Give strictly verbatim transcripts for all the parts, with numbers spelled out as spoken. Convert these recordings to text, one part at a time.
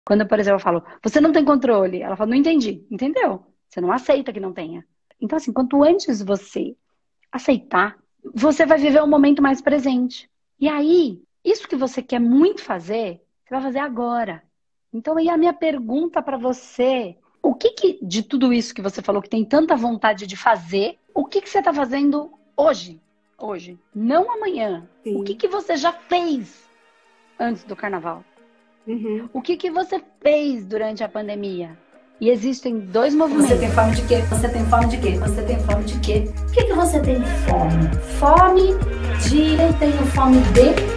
Quando, por exemplo, eu falo, você não tem controle. Ela fala, não entendi. Entendeu? Você não aceita que não tenha. Então, assim, quanto antes você aceitar, você vai viver um momento mais presente. E aí, isso que você quer muito fazer, você vai fazer agora. Então, aí a minha pergunta para você, o que que, de tudo isso que você falou que tem tanta vontade de fazer, o que que você está fazendo hoje? Hoje, não amanhã. O que Sim. que você já fez antes do carnaval? Uhum. O que que você fez durante a pandemia? E existem dois movimentos. Você tem fome de quê? Você tem fome de quê? Você tem fome de quê? O que que você tem fome? Fome de... Eu tenho fome de...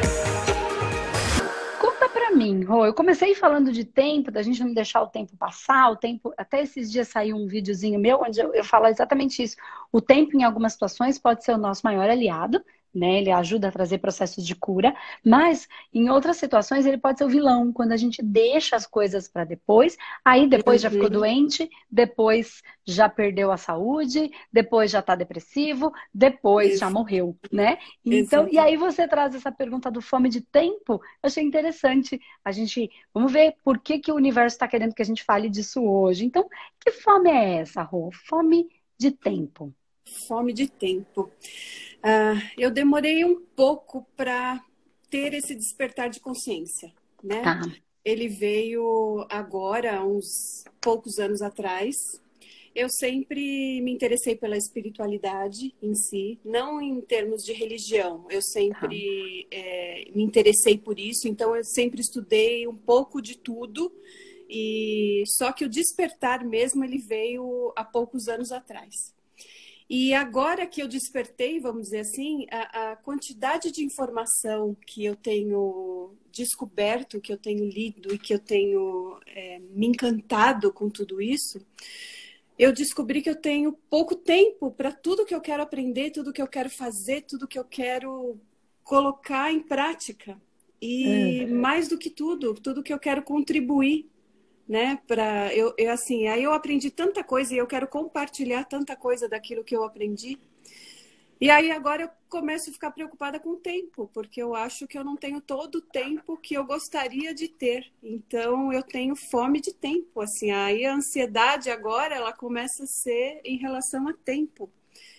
Conta pra mim, Rô. Eu comecei falando de tempo, da gente não deixar o tempo passar, o tempo... Até esses dias saiu um videozinho meu onde eu, eu falo exatamente isso. O tempo, em algumas situações, pode ser o nosso maior aliado, né? Ele ajuda a trazer processos de cura, mas em outras situações ele pode ser o vilão, quando a gente deixa as coisas para depois, aí depois já ficou Uhum. doente, depois já perdeu a saúde, depois já tá depressivo, depois já Ex- morreu, né? Então, e Exato. aí você traz essa pergunta do fome de tempo, eu achei interessante. A gente, vamos ver por que que o universo está querendo que a gente fale disso hoje. Então, que fome é essa, Rô? Fome de tempo. Fome de tempo. Ah, eu demorei um pouco para ter esse despertar de consciência, né? Tá. Ele veio agora, há uns poucos anos atrás. Eu sempre me interessei pela espiritualidade em si, não em termos de religião. Eu Tá. sempre é, me interessei por isso, então eu sempre estudei um pouco de tudo. E só que o despertar mesmo ele veio há poucos anos atrás. E agora que eu despertei, vamos dizer assim, a, a quantidade de informação que eu tenho descoberto, que eu tenho lido e que eu tenho é, me encantado com tudo isso, eu descobri que eu tenho pouco tempo para tudo que eu quero aprender, tudo que eu quero fazer, tudo que eu quero colocar em prática. E Hum. mais do que tudo, tudo que eu quero contribuir, né? Para eu, eu assim, aí eu aprendi tanta coisa e eu quero compartilhar tanta coisa daquilo que eu aprendi. E aí agora eu começo a ficar preocupada com o tempo, porque eu acho que eu não tenho todo o tempo que eu gostaria de ter. Então eu tenho fome de tempo, assim. Aí a ansiedade agora ela começa a ser em relação a tempo.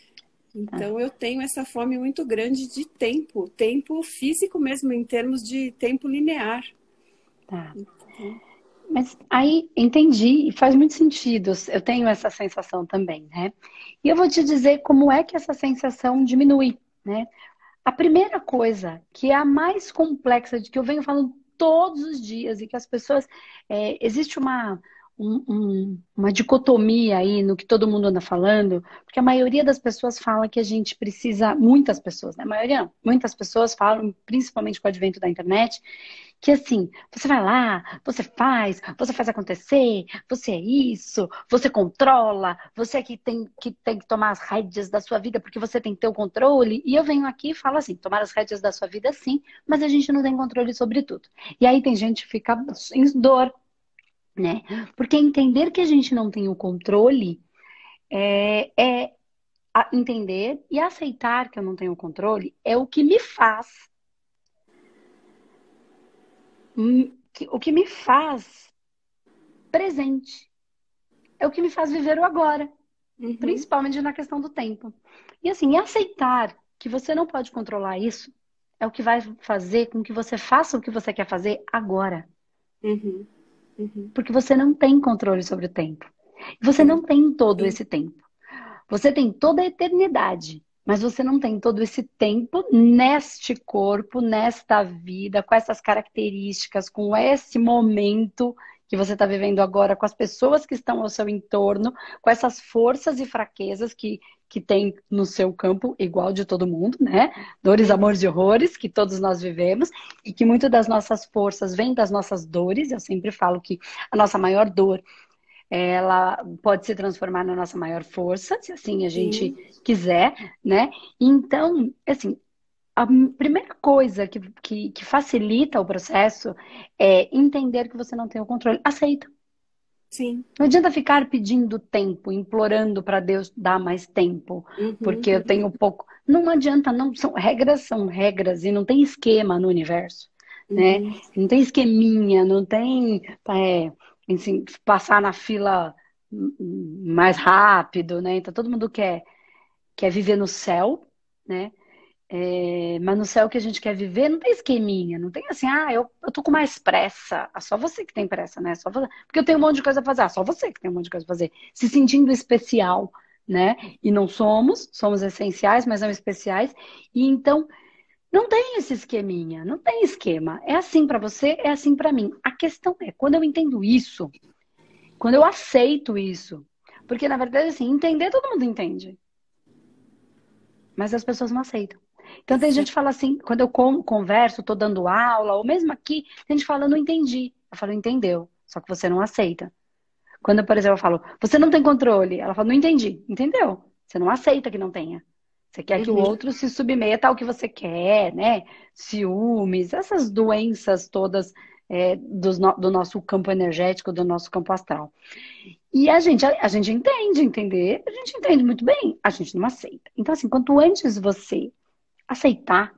Então eu tenho essa fome muito grande de tempo, tempo físico mesmo, em termos de tempo linear. Tá. Então, Mas aí entendi e faz muito sentido. Eu tenho essa sensação também, né? E eu vou te dizer como é que essa sensação diminui, né? A primeira coisa, que é a mais complexa, de que eu venho falando todos os dias, e que as pessoas. É, existe uma, um- um- uma dicotomia aí no que todo mundo anda falando, porque a maioria das pessoas fala que a gente precisa, muitas pessoas, né? A maioria, não, muitas pessoas falam, principalmente com o advento da internet, que assim, você vai lá, você faz, você faz acontecer, você é isso, você controla, você é que tem, que tem que tomar as rédeas da sua vida porque você tem que ter o controle. E eu venho aqui e falo assim, tomar as rédeas da sua vida sim, mas a gente não tem controle sobre tudo. E aí tem gente que fica em dor, né? Porque entender que a gente não tem o controle é, é a- entender e aceitar que eu não tenho o controle é o que me faz hum, que- o que me faz presente. É o que me faz viver o agora, uhum, principalmente na questão do tempo. E assim, aceitar que você não pode controlar isso é o que vai fazer com que você faça o que você quer fazer agora. uhum, uhum. Porque você não tem controle sobre o tempo. Você É, não tem todo sim. esse tempo. Você tem toda a eternidade, mas você não tem todo esse tempo neste corpo, nesta vida, com essas características, com esse momento que você está vivendo agora, com as pessoas que estão ao seu entorno, com essas forças e fraquezas que, que tem no seu campo, igual de todo mundo, né? Dores, Uhum. amores e horrores que todos nós vivemos, e que muito das nossas forças vem das nossas dores. Eu sempre falo que a nossa maior dor ela pode se transformar na nossa maior força, se assim a gente Sim, quiser, né? Então, assim, a primeira coisa que, que, que facilita o processo é entender que você não tem o controle. Aceita. sim. Não adianta ficar pedindo tempo, implorando para Deus dar mais tempo, Uhum, porque eu uhum. tenho pouco. Não adianta, não são regras, são regras e não tem esquema no universo. né? Uhum. Não tem esqueminha, não tem é, assim, passar na fila mais rápido, né? Então todo mundo quer, quer viver no céu, né? É, mas no céu que a gente quer viver não tem esqueminha, não tem assim, ah, eu, eu tô com mais pressa. Ah, só você que tem pressa, né? Só você... Porque eu tenho um monte de coisa a fazer. Ah, só você que tem um monte de coisa a fazer. Se sentindo especial, né? E não somos, somos essenciais, mas não especiais. E então, não tem esse esqueminha, não tem esquema. É assim pra você, é assim pra mim. A questão é, quando eu entendo isso, quando eu aceito isso, porque na verdade, assim, entender todo mundo entende. Mas as pessoas não aceitam. Então tem gente que fala assim, quando eu converso, tô dando aula, ou mesmo aqui, tem gente que fala, não entendi. Eu falo, entendeu, só que você não aceita. Quando, por exemplo, eu falo, você não tem controle. Ela fala, não entendi. Entendeu? Você não aceita que não tenha. Você quer que o Uhum. outro se submeta ao que você quer, né? Ciúmes, essas doenças todas é, do, do nosso campo energético, do nosso campo astral. E a gente, a, a gente entende, entender, a gente entende muito bem, a gente não aceita. Então, assim, quanto antes você aceitar,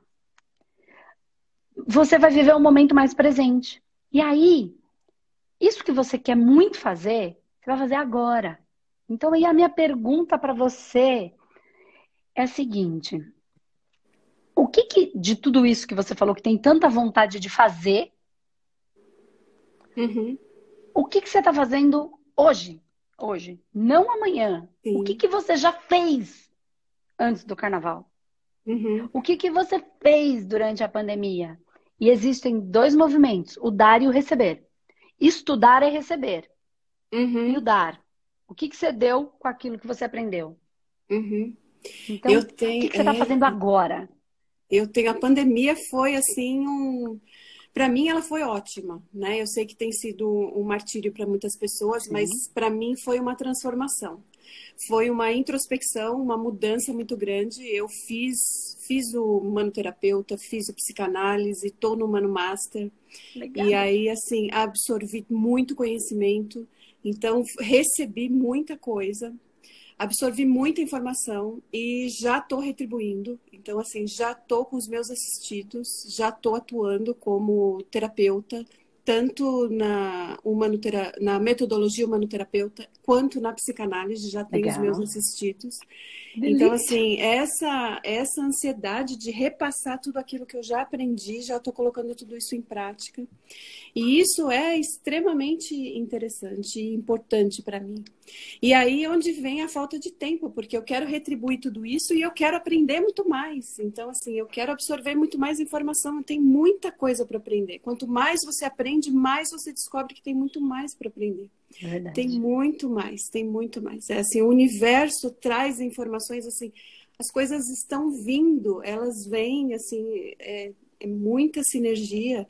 você vai viver um momento mais presente. E aí, isso que você quer muito fazer, você vai fazer agora. Então, aí a minha pergunta para você é a seguinte: o que, que de tudo isso que você falou que tem tanta vontade de fazer, Uhum. o que, que você está fazendo hoje? Hoje, não amanhã. Sim. O que, que você já fez antes do carnaval? Uhum. O que, que você fez durante a pandemia? E existem dois movimentos, o dar e o receber. Estudar é receber. Uhum. E o dar. O que, que você deu com aquilo que você aprendeu? Uhum. Então, Eu o tenho, que, que você está é, fazendo agora? eu tenho, a pandemia foi assim um, para mim ela foi ótima, né? Eu sei que tem sido um martírio para muitas pessoas, Sim. mas para mim foi uma transformação. Foi uma introspecção, uma mudança muito grande. Eu fiz, fiz o manoterapeuta, fiz o psicanálise, estou no Mano Master. Legal. E aí, assim, absorvi muito conhecimento. Então, recebi muita coisa. Absorvi muita informação e já estou retribuindo. Então, assim, já estou com os meus assistidos, já estou atuando como terapeuta, tanto na, humanotera... na metodologia humanoterapeuta, quanto na psicanálise, já tenho os meus Legal. assistidos. Delícia. Então, assim, essa, essa ansiedade de repassar tudo aquilo que eu já aprendi, já estou colocando tudo isso em prática. E isso é extremamente interessante e importante para mim. E aí é onde vem a falta de tempo, porque eu quero retribuir tudo isso e eu quero aprender muito mais. Então, assim, eu quero absorver muito mais informação. Tem muita coisa para aprender. Quanto mais você aprende, mais você descobre que tem muito mais para aprender. Verdade. Tem muito mais, tem muito mais. É assim, o universo traz informações assim, as coisas estão vindo, elas vêm, assim, é, é muita sinergia.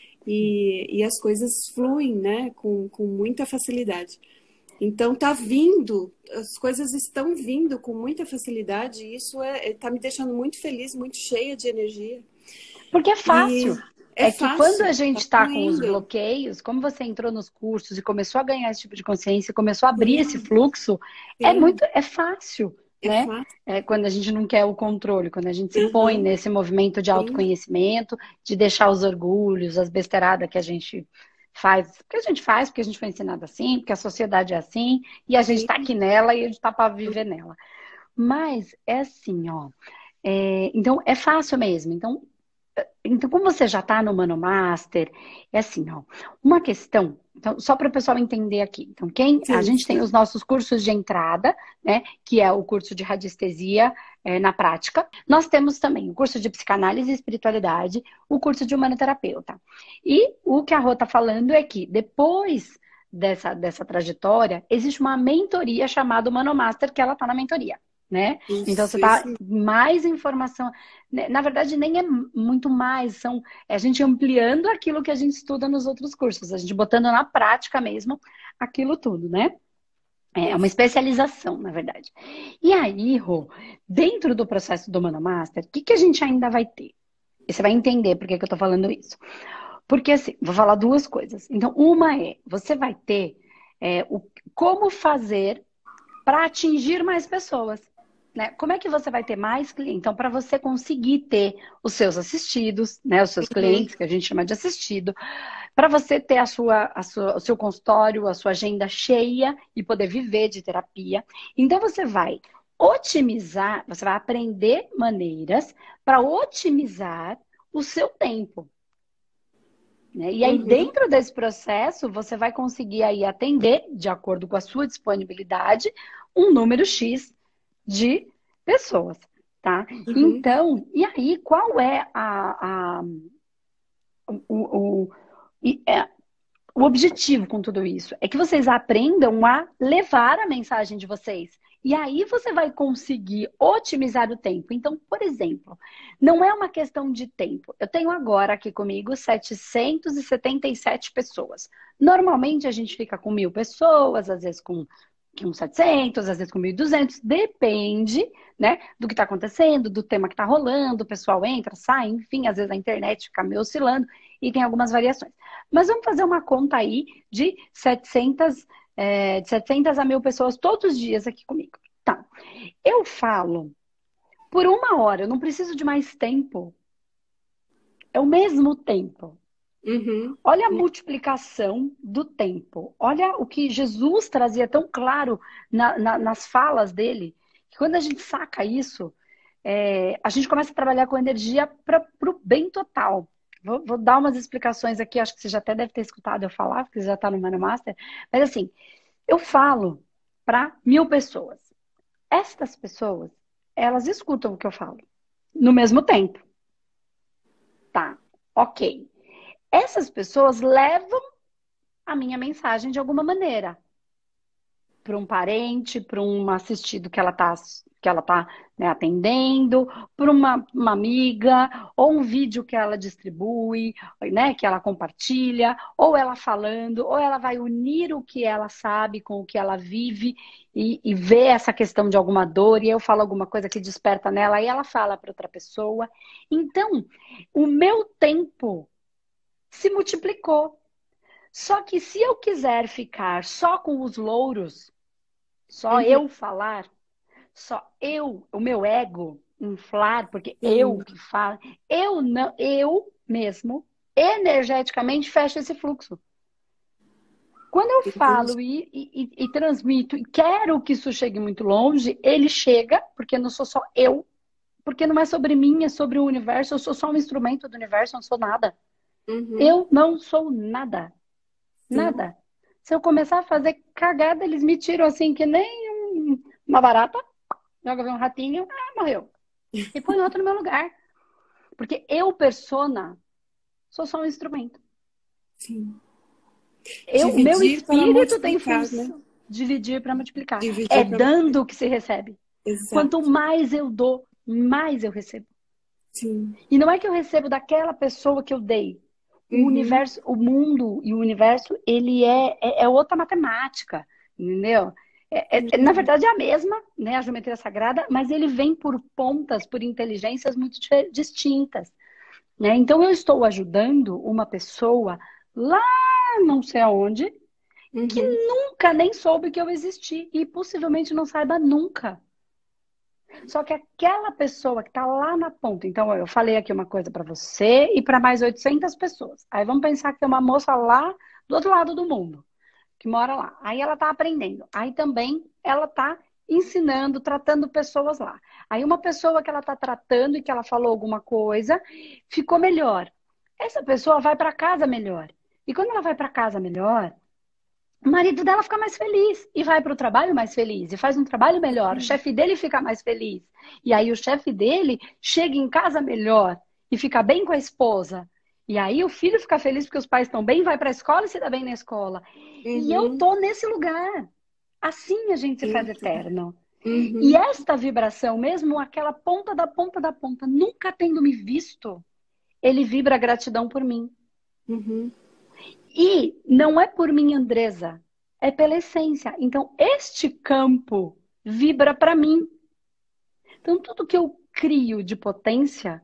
E, e as coisas fluem, né, com, com muita facilidade. Então, tá vindo, as coisas estão vindo com muita facilidade e isso é, tá me deixando muito feliz, muito cheia de energia. Porque é fácil. E é é que fácil, quando a gente está tá com os fluindo. bloqueios, como você entrou nos cursos e começou a ganhar esse tipo de consciência, começou a abrir Sim. esse fluxo, é Sim. muito, é fácil. É Né? fácil. É quando a gente não quer o controle, quando a gente se Uhum. põe nesse movimento de Sim. autoconhecimento, de deixar os orgulhos, as besteiradas que a gente faz, porque a gente faz, porque a gente foi ensinado assim, porque a sociedade é assim, e a gente Sim. tá aqui nela e a gente tá para viver nela. Mas é assim, ó. É, então é fácil mesmo. Então, então como você já tá no Mano Master, é assim, ó. Uma questão. Então, só para o pessoal entender aqui. Então, quem Sim, a gente sim. tem os nossos cursos de entrada, né? Que é o curso de radiestesia é, na prática. Nós temos também o curso de psicanálise e espiritualidade, o curso de humanoterapeuta. E o que a Rô tá falando é que depois dessa, dessa trajetória, existe uma mentoria chamada Mano Master, que ela tá na mentoria. Né? Isso, Então você tá isso. mais informação, na verdade nem é muito mais, são é a gente ampliando aquilo que a gente estuda nos outros cursos, a gente botando na prática mesmo aquilo tudo, né? É uma especialização, na verdade. E aí, Rô, dentro do processo do Mano Master, o que, que a gente ainda vai ter? E você vai entender por que, que eu tô falando isso. Porque assim, vou falar duas coisas. Então, uma é, você vai ter é, o, como fazer para atingir mais pessoas. né? Como é que você vai ter mais clientes? Então, para você conseguir ter os seus assistidos, né? Os seus clientes, que a gente chama de assistido, para você ter a sua, a sua, o seu consultório, a sua agenda cheia e poder viver de terapia. Então, você vai otimizar, você vai aprender maneiras para otimizar o seu tempo. Né? E aí, uhum. dentro desse processo, você vai conseguir aí atender, de acordo com a sua disponibilidade, um número X de pessoas, tá? Uhum. Então, e aí, qual é a, a, o, o, é, o objetivo com tudo isso? É que vocês aprendam a levar a mensagem de vocês. E aí você vai conseguir otimizar o tempo. Então, por exemplo, não é uma questão de tempo. Eu tenho agora aqui comigo setecentas e setenta e sete pessoas. Normalmente a gente fica com mil pessoas, às vezes com com setecentos, às vezes com mil e duzentos, depende, né, do que está acontecendo, do tema que está rolando, o pessoal entra, sai, enfim, às vezes a internet fica meio oscilando e tem algumas variações. Mas vamos fazer uma conta aí de setecentas, é, de setecentas a mil pessoas todos os dias aqui comigo. Tá. Eu falo por uma hora, eu não preciso de mais tempo. É o mesmo tempo. Uhum. Olha a multiplicação do tempo. Olha o que Jesus trazia tão claro na, na, nas falas dele. Que quando a gente saca isso, é, a gente começa a trabalhar com energia para o bem total. Vou, vou dar umas explicações aqui, acho que você já até deve ter escutado eu falar, porque você já está no Mano Master. Mas assim, eu falo para mil pessoas. Estas pessoas, elas escutam o que eu falo no mesmo tempo. Tá, ok. Essas pessoas levam a minha mensagem de alguma maneira. Para um parente, para um assistido que ela está que ela tá, né, atendendo, para uma, uma amiga, ou um vídeo que ela distribui, né, que ela compartilha, ou ela falando, ou ela vai unir o que ela sabe com o que ela vive e, e vê essa questão de alguma dor, e eu falo alguma coisa que desperta nela, e ela fala para outra pessoa. Então, o meu tempo se multiplicou. Só que se eu quiser ficar só com os louros, só uhum. eu falar, só eu, o meu ego inflar, porque uhum. eu que falo, eu não, eu mesmo, energeticamente fecho esse fluxo. Quando eu falo e, e, e transmito e quero que isso chegue muito longe, ele chega, porque não sou só eu, porque não é sobre mim, é sobre o universo, eu sou só um instrumento do universo, eu não sou nada. Uhum. Eu não sou nada. Nada. Sim. Se eu começar a fazer cagada, eles me tiram assim que nem um, uma barata, joga um ratinho, ah, morreu. E põe outro no meu lugar. Porque eu, persona, sou só um instrumento. Sim. Eu, meu espírito tem função. Né? Dividir para multiplicar. Dividir é pra... dando que se recebe. Exato. Quanto mais eu dou, mais eu recebo. Sim. E não é que eu recebo daquela pessoa que eu dei. O uhum. universo, o mundo e o universo, ele é, é, é outra matemática, entendeu? É, é, na verdade é a mesma, né, a geometria sagrada, mas ele vem por pontas, por inteligências muito distintas. Né? Então eu estou ajudando uma pessoa lá não sei aonde, uhum. que nunca nem soube que eu existi e possivelmente não saiba nunca. Só que aquela pessoa que está lá na ponta, então eu falei aqui uma coisa para você e para mais oitocentas pessoas. Aí vamos pensar que tem uma moça lá do outro lado do mundo, que mora lá. Aí ela está aprendendo. Aí também ela está ensinando, tratando pessoas lá. Aí uma pessoa que ela está tratando e que ela falou alguma coisa, ficou melhor. Essa pessoa vai para casa melhor. E quando ela vai para casa melhor, o marido dela fica mais feliz e vai para o trabalho mais feliz e faz um trabalho melhor. O chefe dele fica mais feliz. E aí o chefe dele chega em casa melhor e fica bem com a esposa. E aí o filho fica feliz porque os pais estão bem, vai para a escola e se dá bem na escola. Uhum. E eu tô nesse lugar. Assim a gente se faz eterno. Uhum. E esta vibração, mesmo aquela ponta da ponta da ponta, nunca tendo me visto, ele vibra gratidão por mim. Uhum. E não é por mim, Andresa, é pela essência. Então, este campo vibra para mim. Então, tudo que eu crio de potência,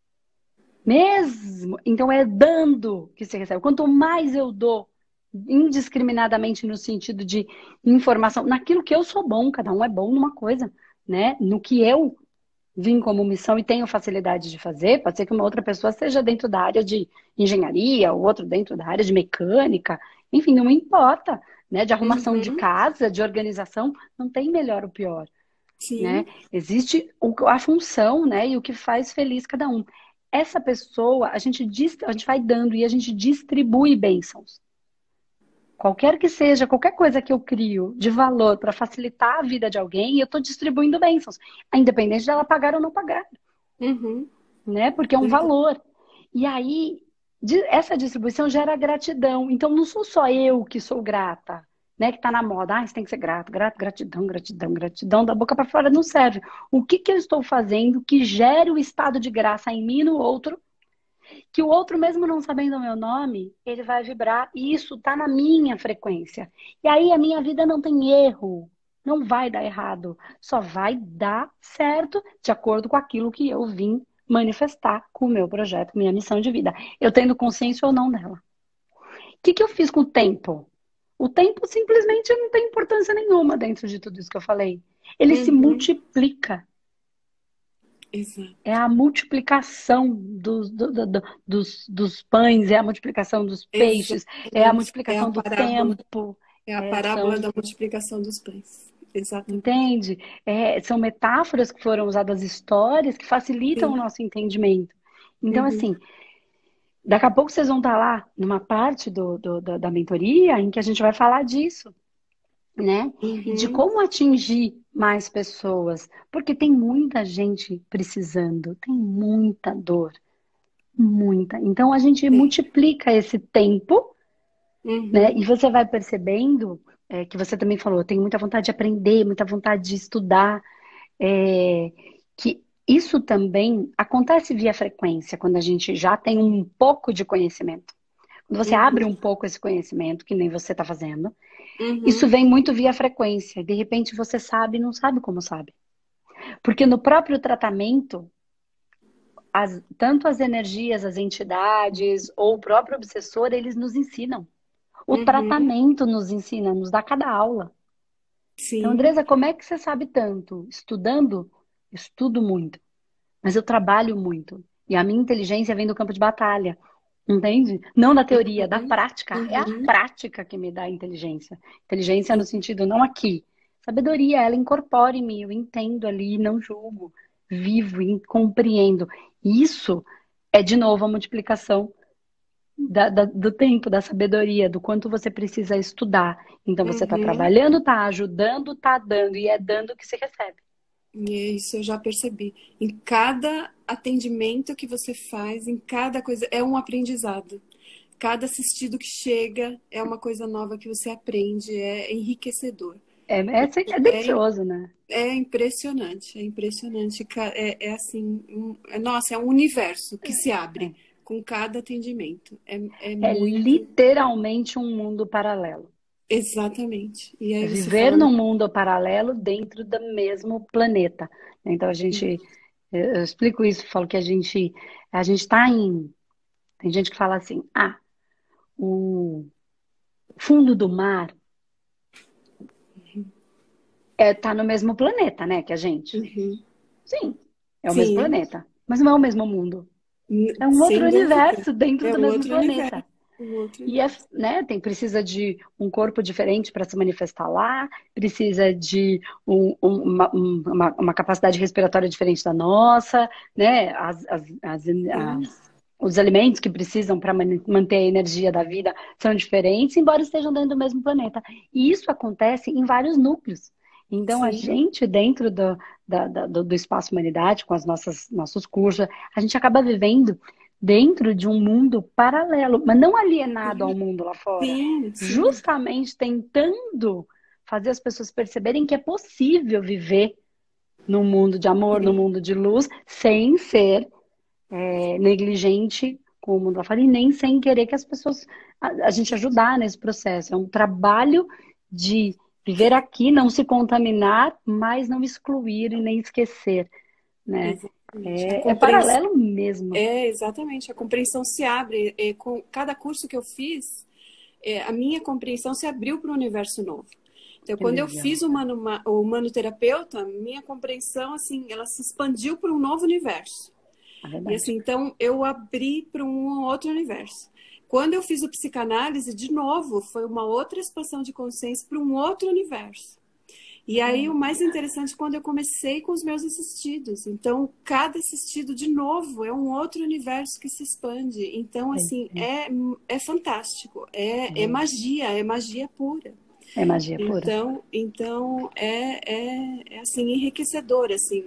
mesmo, então é dando que se recebe. Quanto mais eu dou, indiscriminadamente no sentido de informação, naquilo que eu sou bom, cada um é bom numa coisa. né, no que eu vim como missão e tenho facilidade de fazer. Pode ser que uma outra pessoa seja dentro da área de engenharia, o outro dentro da área de mecânica, enfim, não importa, né? De arrumação Uhum. de casa, de organização, não tem melhor ou pior, Sim. né? Existe a função, né? E o que faz feliz cada um. Essa pessoa, a gente, a gente vai dando e a gente distribui bênçãos. Qualquer que seja, qualquer coisa que eu crio de valor para facilitar a vida de alguém, eu estou distribuindo bênçãos, independente dela pagar ou não pagar, Uhum. né? Porque é um valor. E aí, essa distribuição gera gratidão. Então, não sou só eu que sou grata, né? Que está na moda. Ah, você tem que ser grato, grato, gratidão, gratidão, gratidão. Da boca para fora não serve. O que, que eu estou fazendo que gere o estado de graça em mim e no outro, que o outro, mesmo não sabendo o meu nome, ele vai vibrar e isso está na minha frequência. E aí a minha vida não tem erro, não vai dar errado, só vai dar certo de acordo com aquilo que eu vim manifestar com o meu projeto, minha missão de vida. Eu tendo consciência ou não dela. O que, que eu fiz com o tempo? O tempo simplesmente não tem importância nenhuma dentro de tudo isso que eu falei. Ele Uhum. se multiplica. Exato. É a multiplicação dos, do, do, do, dos, dos pães, é a multiplicação dos peixes, Exatamente. é a multiplicação é a do parábola, tempo. É a é, parábola são, da multiplicação dos pães. Exatamente. Entende? É, são metáforas que foram usadas, histórias que facilitam Sim. o nosso entendimento. Então, Uhum. assim, daqui a pouco vocês vão estar lá numa parte do, do, da, da mentoria em que a gente vai falar disso, né? Uhum. E de como atingir mais pessoas. Porque tem muita gente precisando, tem muita dor. Muita. Então a gente Sim. multiplica esse tempo, Uhum. né? E você vai percebendo, é, que você também falou, tem muita vontade de aprender, muita vontade de estudar, é, que isso também acontece via frequência, quando a gente já tem um pouco de conhecimento. Quando você Uhum. abre um pouco esse conhecimento, que nem você está fazendo, Uhum. isso vem muito via frequência. De repente você sabe e não sabe como sabe. Porque no próprio tratamento, As, tanto as energias, as entidades ou o próprio obsessor, eles nos ensinam. O Uhum. tratamento nos ensina, nos dá cada aula. Sim. Então, Andresa, como é que você sabe tanto? Estudando? Eu estudo muito, mas eu trabalho muito. E a minha inteligência vem do campo de batalha, entende? Não da teoria, da Uhum. prática. É a Uhum. prática que me dá a inteligência. Inteligência no sentido, não aqui. Sabedoria, ela incorpora em mim, eu entendo ali, não julgo, vivo e compreendo. Isso é, de novo, a multiplicação da, da, do tempo, da sabedoria, do quanto você precisa estudar. Então, você está Uhum. trabalhando, está ajudando, está dando, e é dando que se recebe. E isso eu já percebi. Em cada atendimento que você faz, em cada coisa, é um aprendizado. Cada assistido que chega é uma coisa nova que você aprende, é enriquecedor. É, é, é delicioso, né? É impressionante, é impressionante. É, é assim, um, é, nossa, é um universo que se abre é. com cada atendimento. É, é, é muito... literalmente um mundo paralelo. Exatamente. E aí é você viver fala... num mundo paralelo dentro do mesmo planeta. Então a gente, eu, eu explico isso, falo que a gente, a gente está em, tem gente que fala assim, ah, o fundo do mar é, tá no mesmo planeta, né, que a gente. Uhum. Sim, é o Sim. mesmo planeta, mas não é o mesmo mundo. É um outro Sem universo dúvida. dentro é do um mesmo outro planeta. Universo. Um outro e é, né, tem, precisa de um corpo diferente para se manifestar lá, precisa de um, um, uma, uma, uma capacidade respiratória diferente da nossa, né? As, as, as, as, os alimentos que precisam para manter a energia da vida são diferentes, embora estejam dentro do mesmo planeta. E isso acontece em vários núcleos. Então, Sim. a gente, dentro do, da, do, do Espaço Humanidade, com os nossos cursos, a gente acaba vivendo dentro de um mundo paralelo, mas não alienado ao mundo lá fora. Sim, sim. Justamente tentando fazer as pessoas perceberem que é possível viver num mundo de amor, num mundo de luz, sem ser é, negligente com o mundo lá fora e nem sem querer que as pessoas, a, a gente ajudar nesse processo. É um trabalho de viver aqui, não se contaminar, mas não excluir e nem esquecer, né? É, é paralelo mesmo. É, exatamente. A compreensão se abre. É, com cada curso que eu fiz, é, a minha compreensão se abriu para o universo novo. Então, Que quando eu legal. fiz o, mano, o humanoterapeuta, minha compreensão, assim, ela se expandiu para um novo universo. É E verdade. assim, então, eu abri para um outro universo. Quando eu fiz o psicanálise, de novo, foi uma outra expansão de consciência para um outro universo. E aí, o mais interessante é quando eu comecei com os meus assistidos. Então, cada assistido, de novo, é um outro universo que se expande. Então, assim, é, é fantástico. É, é magia, é magia pura. É magia pura. Então, então é, é, é assim, enriquecedor, assim.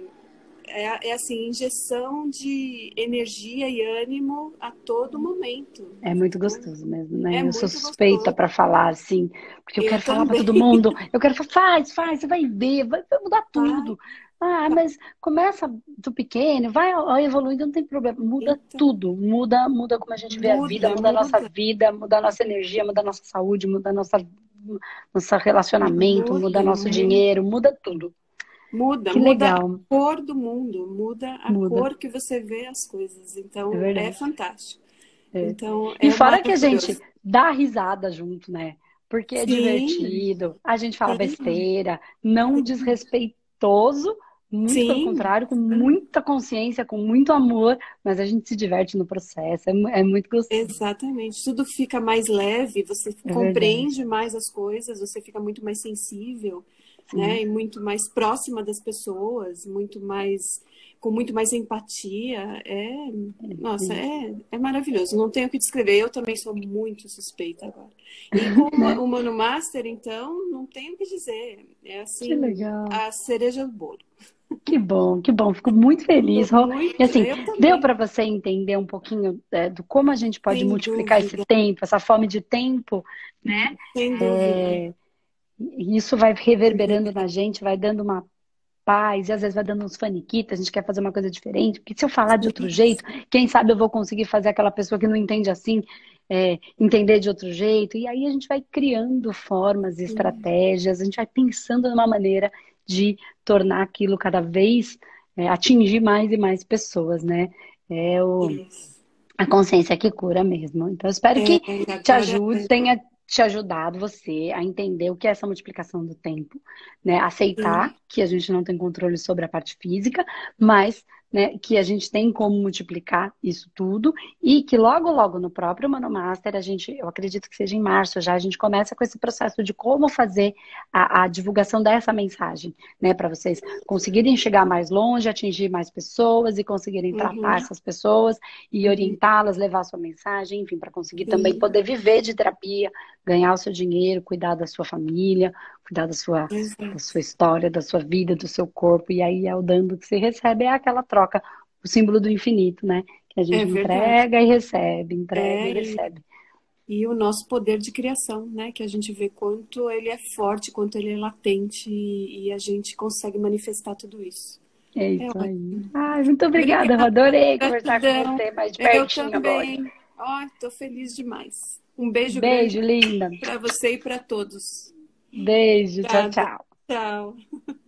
É, é assim, injeção de energia e ânimo a todo momento. É muito gostoso mesmo, né? É Eu sou muito suspeita gostoso. para falar assim, porque eu Eu quero falar para também. todo mundo. Eu quero falar, faz, faz, você vai ver, vai, vai mudar Vai, tudo. Ah, mas começa do pequeno, vai ó, evoluindo, não tem problema. Muda então, tudo, muda, muda como a gente vê a vida, muda, muda a nossa muda, vida, muda a nossa energia, muda a nossa saúde, muda a nossa, nosso relacionamento, muda muda, nosso muda, dinheiro, muda tudo. muda, Que muda a legal, cor do mundo, muda a muda, cor que você vê as coisas. é Então, é verdade. fantástico. É. Então, E é fora que a gente maravilhoso. dá risada junto, né? Porque é Sim, divertido, a gente fala sim, besteira, não desrespeitoso, muito pelo sim. contrário, com muita consciência, com muito amor, mas a gente se diverte no processo, é, mu- é muito gostoso. Exatamente, tudo fica mais leve, você É verdade, compreende mais as coisas, você fica muito mais sensível, né? sim. E muito mais próxima das pessoas, muito mais, com muito mais empatia. É, nossa, Sim. é, é maravilhoso. Não tenho o que descrever. Eu também sou muito suspeita agora. E com o Né? Mano Master, então, não tenho o que dizer. É Que assim, legal. a cereja do bolo. Que bom, que bom. Fico muito Tô feliz, Rô. E muito, assim, eu deu também, para você entender um pouquinho é, do como a gente pode sem multiplicar esse dúvida, tempo, essa fome de tempo, né? sem dúvida. É, e isso vai reverberando na gente, vai dando uma paz, e às vezes vai dando uns faniquitos, a gente quer fazer uma coisa diferente, porque se eu falar de outro jeito, quem sabe eu vou conseguir fazer aquela pessoa que não entende assim, é, entender de outro jeito, e aí a gente vai criando formas e estratégias, a gente vai pensando numa maneira de tornar aquilo cada vez, é, atingir mais e mais pessoas, né? É o, Isso. a consciência que cura mesmo. Então, eu espero É, que te agora, ajude, tenha te ajudado você a entender o que é essa multiplicação do tempo, né? sim, Aceitar que a gente não tem controle sobre a parte física, mas, né, que a gente tem como multiplicar isso tudo e que logo, logo no próprio Mano Master, a gente, eu acredito que seja em março já, a gente começa com esse processo de como fazer a, a divulgação dessa mensagem, né? Para vocês conseguirem chegar mais longe, atingir mais pessoas e conseguirem tratar uhum, essas pessoas e uhum, orientá-las, levar sua mensagem, enfim, para conseguir também sim, poder viver de terapia, ganhar o seu dinheiro, cuidar da sua família, cuidar da sua, da exato. sua história, da sua vida, do seu corpo. E aí é o dando que você recebe, é aquela troca, o símbolo do infinito, né? Que a É gente verdade. entrega e recebe, entrega É, e e, recebe. e o nosso poder de criação, né? Que a gente vê quanto ele é forte, quanto ele é latente e, e a gente consegue manifestar tudo isso. É É isso aí. ótimo. Ai, muito obrigada, eu Obrigada, adorei conversar com gratidão. você mais de Eu pertinho agora. também. Ó, tô feliz demais. Um beijo grande Beijo, linda. para você e para todos. Beijo, tchau, Obrigada. tchau. Tchau.